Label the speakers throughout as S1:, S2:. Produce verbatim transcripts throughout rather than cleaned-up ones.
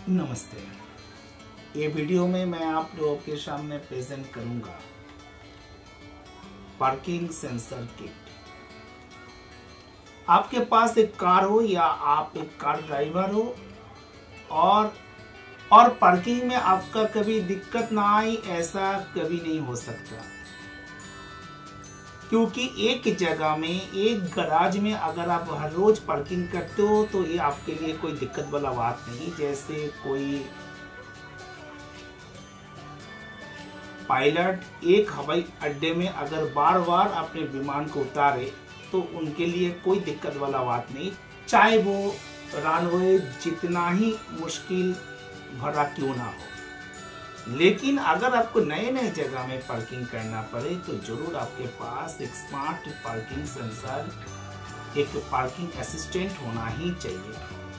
S1: नमस्ते। ये वीडियो में मैं आप लोगों के सामने प्रेजेंट करूंगा पार्किंग सेंसर किट। आपके पास एक कार हो या आप एक कार ड्राइवर हो और और पार्किंग में आपका कभी दिक्कत ना आई, ऐसा कभी नहीं हो सकता, क्योंकि एक जगह में एक गराज में अगर आप हर रोज पार्किंग करते हो तो ये आपके लिए कोई दिक्कत वाला बात नहीं। जैसे कोई पायलट एक हवाई अड्डे में अगर बार बार अपने विमान को उतारे तो उनके लिए कोई दिक्कत वाला बात नहीं, चाहे वो रनवे जितना ही मुश्किल भरा क्यों ना हो। लेकिन अगर आपको नए नए जगह में पार्किंग करना पड़े तो जरूर आपके पास एक स्मार्ट पार्किंग सेंसर, एक पार्किंग असिस्टेंट होना ही चाहिए।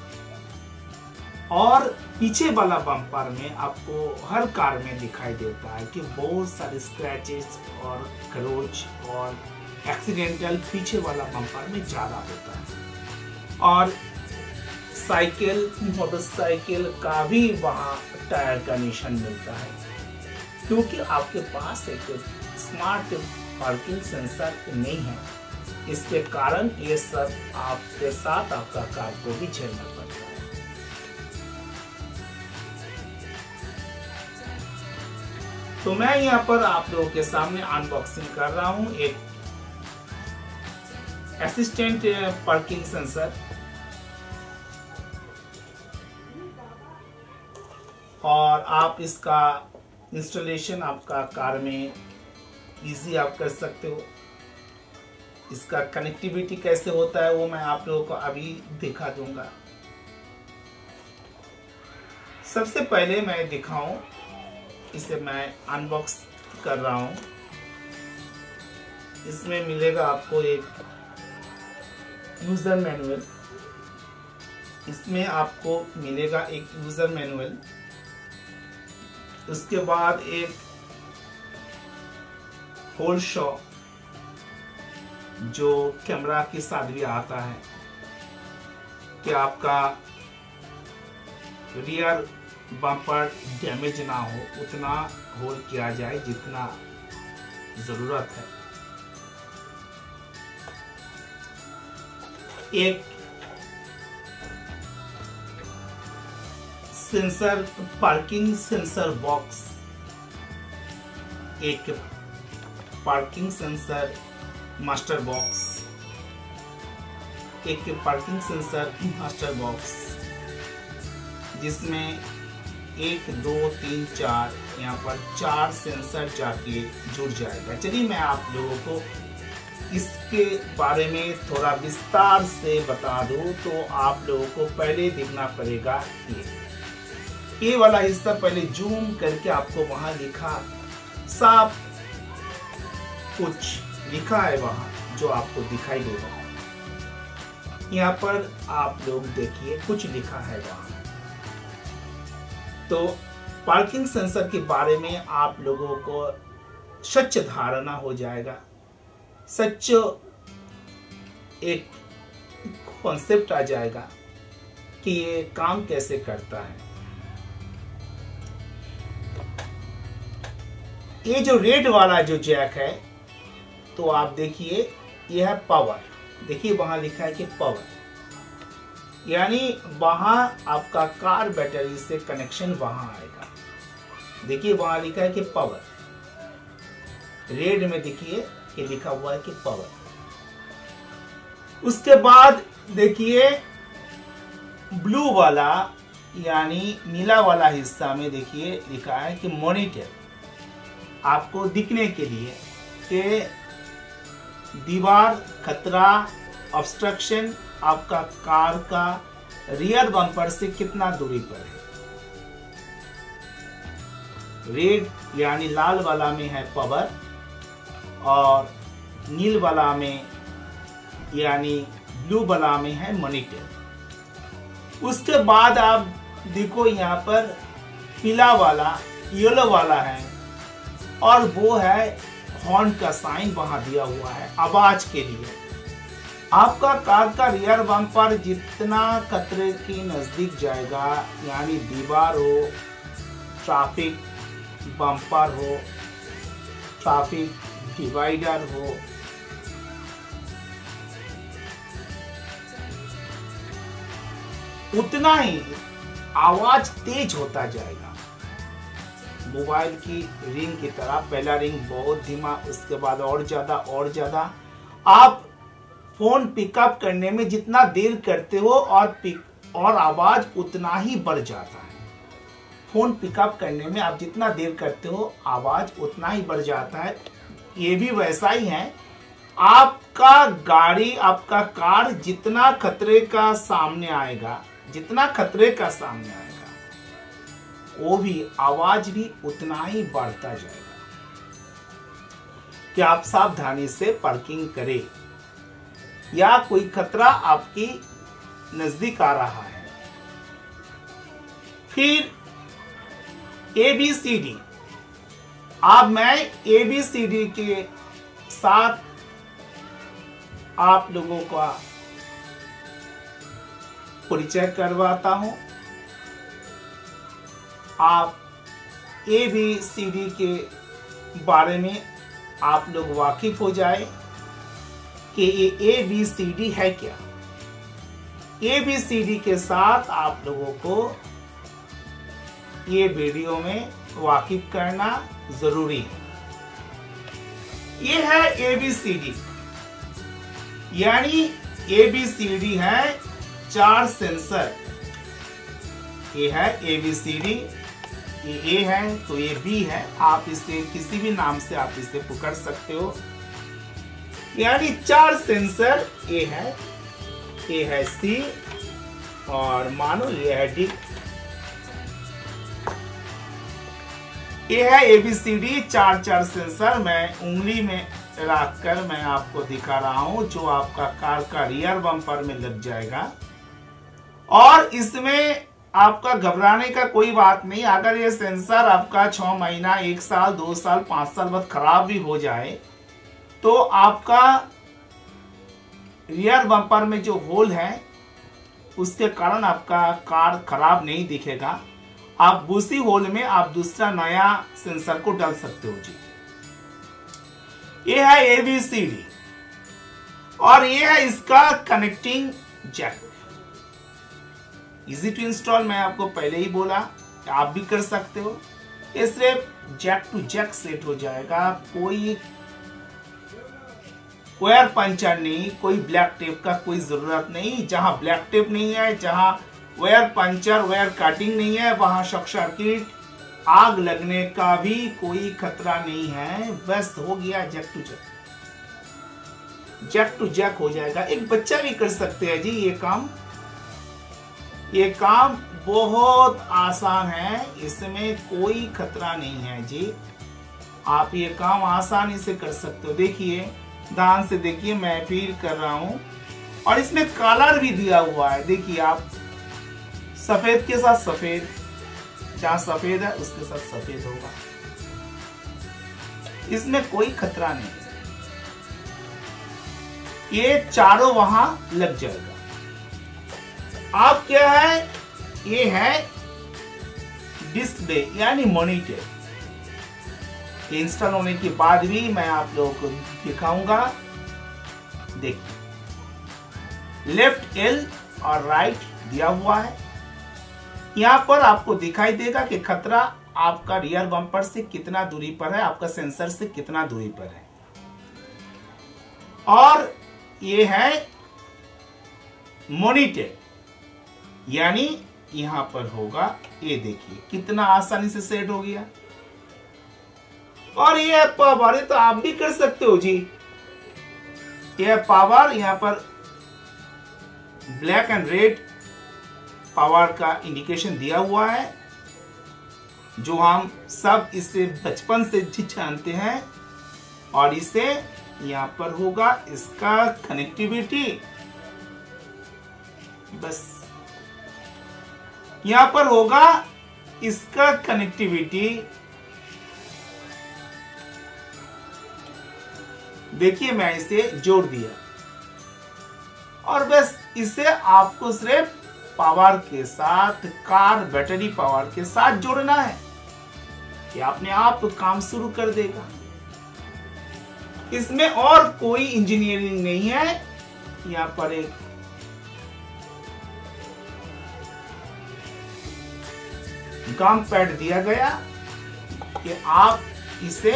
S1: और पीछे वाला बम्पर में आपको हर कार में दिखाई देता है कि बहुत सारे स्क्रैचेस और खरोच और एक्सीडेंटल पीछे वाला बम्पर में ज्यादा होता है। और साइकिल मोटरसाइकिल का भी वहाँ टायर का निशान मिलता है, क्योंकि आपके पास एक स्मार्ट पार्किंग सेंसर नहीं है। इसके कारण ये सब आपके साथ आपका कार को भी झेलना पड़ता है। तो मैं यहाँ पर आप लोगों के सामने अनबॉक्सिंग कर रहा हूँ एक असिस्टेंट पार्किंग सेंसर। और आप इसका इंस्टॉलेशन आपका कार में इजी आप कर सकते हो। इसका कनेक्टिविटी कैसे होता है वो मैं आप लोगों को अभी दिखा दूंगा। सबसे पहले मैं दिखाऊं, इसे मैं अनबॉक्स कर रहा हूं। इसमें मिलेगा आपको एक यूजर मैनुअल, इसमें आपको मिलेगा एक यूजर मैनुअल। उसके बाद एक होल शॉ जो कैमरा के साथ भी आता है कि आपका रियर बम्पर डैमेज ना हो, उतना होल किया जाए जितना जरूरत है। एक सेंसर पार्किंग सेंसर बॉक्स, एक पार्किंग सेंसर मास्टर बॉक्स, एक पार्किंग सेंसर मास्टर बॉक्स जिसमें एक दो तीन चार यहाँ पर चार सेंसर जाके जुड़ जाएगा। चलिए मैं आप लोगों को इसके बारे में थोड़ा विस्तार से बता दूं तो आप लोगों को पहले देखना पड़ेगा ये ये वाला हिस्सा। पहले जूम करके आपको वहां लिखा साफ कुछ लिखा है वहां जो आपको दिखाई दे रहा है। यहाँ पर आप लोग देखिए कुछ लिखा है वहां। तो पार्किंग सेंसर के बारे में आप लोगों को सच्च धारणा हो जाएगा, सच्च एक कॉन्सेप्ट आ जाएगा कि ये काम कैसे करता है। ये जो रेड वाला जो जैक है तो आप देखिए ये है पावर। देखिए वहां लिखा है कि पावर, यानी वहां आपका कार बैटरी से कनेक्शन वहां आएगा। देखिए वहां लिखा है कि पावर, रेड में देखिए कि लिखा हुआ है कि पावर। उसके बाद देखिए ब्लू वाला यानी नीला वाला हिस्सा में देखिए लिखा है कि मॉनिटर, आपको दिखने के लिए कि दीवार, खतरा, ऑब्स्ट्रक्शन आपका कार का रियर बम्पर से कितना दूरी पर है। रेड यानी लाल वाला में है पावर और नील वाला में यानी ब्लू वाला में है मॉनिटर। उसके बाद आप देखो यहाँ पर पीला वाला येलो वाला है और वो है हॉर्न का साइन वहां दिया हुआ है आवाज के लिए। आपका कार का रियर बम्पर जितना खतरे के नजदीक जाएगा, यानी दीवार हो, ट्रैफिक बम्पर हो, ट्रैफिक डिवाइडर हो, उतना ही आवाज तेज होता जाएगा। मोबाइल की रिंग की तरह, पहला रिंग बहुत धीमा, उसके बाद और ज्यादा और ज्यादा। आप फोन पिकअप करने में जितना देर करते हो और पिक और आवाज उतना ही बढ़ जाता है। फोन पिकअप करने में आप जितना देर करते हो आवाज उतना ही बढ़ जाता है। ये भी वैसा ही है। आपका गाड़ी, आपका कार जितना खतरे का सामने आएगा, जितना खतरे का सामने आएगा, वो भी आवाज भी उतना ही बढ़ता जाएगा। कि आप सावधानी से पार्किंग करें, या कोई खतरा आपकी नजदीक आ रहा है। फिर ए बी सी डी, अब मैं ए बी सी डी के साथ आप लोगों का परिचय करवाता हूं। आप ए बी सी डी के बारे में आप लोग वाकिफ हो जाए कि ये ए बी सी डी है क्या। ए बी सी डी के साथ आप लोगों को ये वीडियो में वाकिफ करना जरूरी है। ये है ए बी सी डी, यानी ए बी सी डी है चार सेंसर। ये है ए बी सी डी, ये ए है तो ये बी है। आप इसे किसी भी नाम से आप इसे पुकार सकते हो। यानी चार सेंसर, ए है, ए है सी, और मानो ये है डी। ये है ए बी सी डी, चार चार सेंसर। मैं उंगली में रखकर मैं आपको दिखा रहा हूं, जो आपका कार का रियर बम्पर में लग जाएगा। और इसमें आपका घबराने का कोई बात नहीं। अगर ये सेंसर आपका छह महीना, एक साल, दो साल, पांच साल बाद खराब भी हो जाए, तो आपका रियर बम्पर में जो होल है उसके कारण आपका कार खराब नहीं दिखेगा। आप उसी होल में आप दूसरा नया सेंसर को डाल सकते हो जी। ये है ए बी सी डी, और ये है इसका connecting jack. Easy to install, मैं आपको पहले ही बोला, आप भी कर सकते हो। ये सिर्फ जैक टू जैक सेट हो जाएगा। कोई वायर पंचर नहीं, कोई ब्लैक टेप का कोई जरूरत नहीं। जहां ब्लैक टेप नहीं है, जहां वायर पंचर, वायर कटिंग नहीं है, वहां शॉर्ट सर्किट, आग लगने का भी कोई खतरा नहीं है। बस हो गया jack to jack, jack to jack हो जाएगा। एक बच्चा भी कर सकते हैं जी ये काम। ये काम बहुत आसान है, इसमें कोई खतरा नहीं है जी। आप ये काम आसानी से कर सकते हो। देखिए, ध्यान से देखिए, मैं फील कर रहा हूं, और इसमें कलर भी दिया हुआ है। देखिए आप, सफेद के साथ सफेद, जहां सफेद है उसके साथ सफेद होगा। इसमें कोई खतरा नहीं है। ये चारों वहां लग जाएगा। आप क्या है, ये है डिस्प्ले यानी मॉनिटर। ये इंस्टॉल होने के बाद भी मैं आप लोगों को दिखाऊंगा। देखिए, लेफ्ट एल और राइट दिया हुआ है। यहां पर आपको दिखाई देगा कि खतरा आपका रियर बम्पर से कितना दूरी पर है, आपका सेंसर से कितना दूरी पर है। और ये है मॉनिटर, यानी यहां पर होगा। ये देखिए कितना आसानी से सेट हो गया। और ये पावर, तो आप भी कर सकते हो जी। ये पावर, यहां पर ब्लैक एंड रेड पावर का इंडिकेशन दिया हुआ है, जो हम सब इसे बचपन से जानते हैं। और इसे यहां पर होगा इसका कनेक्टिविटी। बस यहां पर होगा इसका कनेक्टिविटी। देखिए, मैं इसे जोड़ दिया। और बस इसे आपको सिर्फ पावर के साथ, कार बैटरी पावर के साथ जोड़ना है, ये अपने आप काम शुरू कर देगा। इसमें और कोई इंजीनियरिंग नहीं है। यहाँ पर एक गम पैड दिया गया कि आप इसे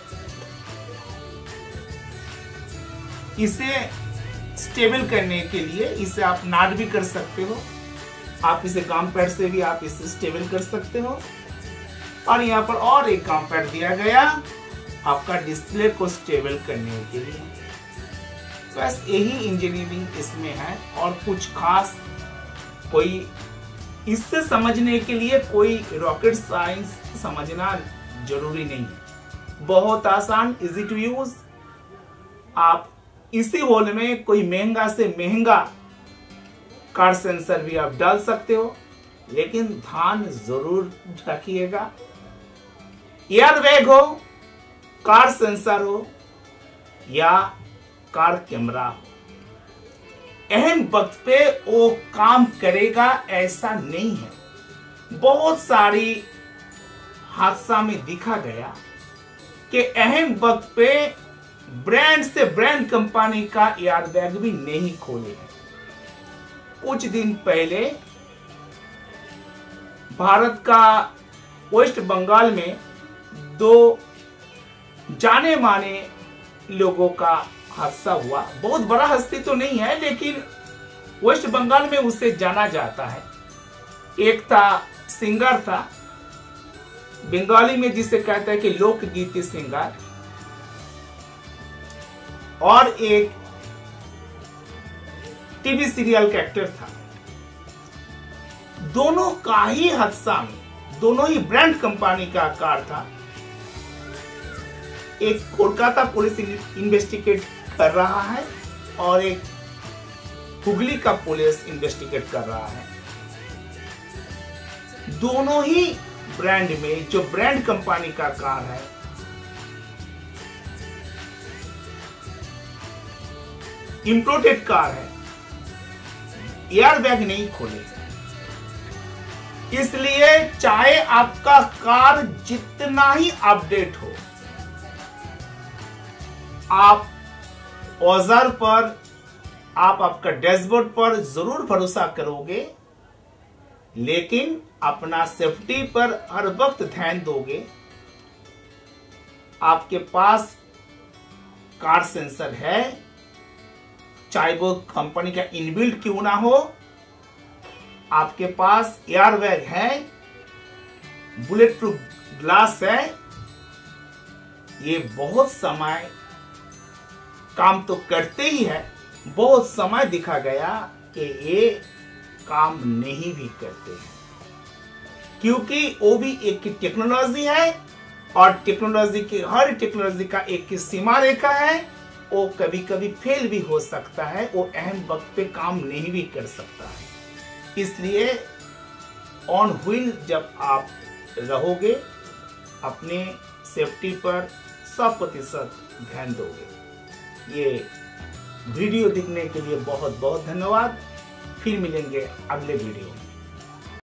S1: इसे स्टेबल करने के लिए इसे आप नाट भी कर सकते हो, आप इसे गम पैड से भी आप इसे स्टेबल कर सकते हो। और यहाँ पर और एक गम पैड दिया गया आपका डिस्प्ले को स्टेबल करने के लिए। बस यही इंजीनियरिंग इसमें है, और कुछ खास कोई इससे समझने के लिए कोई रॉकेट साइंस समझना जरूरी नहीं है। बहुत आसान, इजी टू यूज। आप इसी होल में कोई महंगा से महंगा कार सेंसर भी आप डाल सकते हो, लेकिन ध्यान जरूर रखिएगा, एयर बैग हो, कार सेंसर हो या कार कैमरा हो, अहम वक्त पे वो काम करेगा ऐसा नहीं है। बहुत सारी हादसा में देखा गया कि अहम वक्त पे ब्रांड से ब्रांड कंपनी का एयर बैग भी नहीं खोले हैं। कुछ दिन पहले भारत का वेस्ट बंगाल में दो जाने माने लोगों का हादसा हुआ। बहुत बड़ा हस्ती तो नहीं है, लेकिन वेस्ट बंगाल में उसे जाना जाता है। एक था सिंगर था, बंगाली में जिसे कहता है कि लोकगीति सिंगर, और एक टीवी सीरियल का एक्टर था। दोनों का ही हादसा में, दोनों ही ब्रांड कंपनी का कार था। एक कोलकाता पुलिस इन्वेस्टिगेट कर रहा है और एक हुगली का पुलिस इन्वेस्टिगेट कर रहा है। दोनों ही ब्रांड में, जो ब्रांड कंपनी का कार है, इंपोर्टेड कार है, एयर बैग नहीं खोले। इसलिए चाहे आपका कार जितना ही अपडेट हो, आप औजार पर, आप आपका डैशबोर्ड पर जरूर भरोसा करोगे, लेकिन अपना सेफ्टी पर हर वक्त ध्यान दोगे। आपके पास कार सेंसर है, चाहे वो कंपनी का इनबिल्ट क्यों ना हो, आपके पास एयर बैग है, बुलेट प्रूफ ग्लास है, ये बहुत समय काम तो करते ही है। बहुत समय दिखा गया कि ये काम नहीं भी करते हैं, क्योंकि वो भी एक टेक्नोलॉजी है, और टेक्नोलॉजी की, हर टेक्नोलॉजी का एक सीमा रेखा है। वो कभी कभी फेल भी हो सकता है, वो अहम वक्त पे काम नहीं भी कर सकता है। इसलिए ऑन व्हील जब आप रहोगे, अपने सेफ्टी पर सौ प्रतिशत ध्यान दोगे। ये वीडियो देखने के लिए बहुत बहुत धन्यवाद। फिर मिलेंगे अगले वीडियो में।